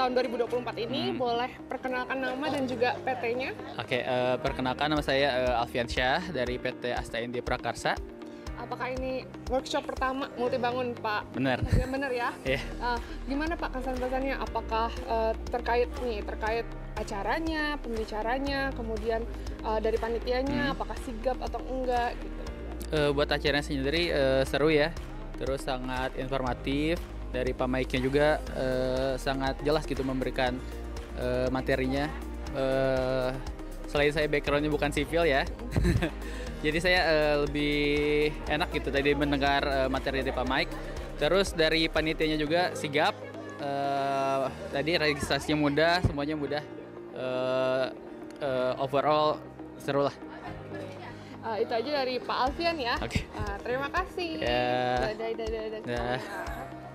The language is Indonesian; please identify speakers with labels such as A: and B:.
A: tahun 2024 ini. Boleh perkenalkan nama dan juga PT-nya?
B: Oke, perkenalkan nama saya Alfian Syah dari PT Asta India Prakarsa.
A: Apakah ini workshop pertama Multibangun, Pak?
B: Benar.
A: Ya, benar ya?
B: Iya.
A: Gimana Pak kesan-pesannya? Apakah terkait acaranya, pembicaranya, kemudian dari panitianya, apakah sigap atau enggak gitu?
B: Buat acaranya sendiri seru ya, terus sangat informatif. Dari Pak Maiknya juga sangat jelas gitu memberikan materinya. Selain saya backgroundnya bukan sipil ya, jadi saya lebih enak gitu tadi mendengar materi dari Pak Mike. Terus dari panitianya juga sigap. Tadi registrasinya mudah, semuanya mudah. Overall seru lah.
A: Itu aja dari Pak Alfian ya.
B: Oke.
A: Terima kasih.
B: Ya.
A: Dadah.
B: Dah.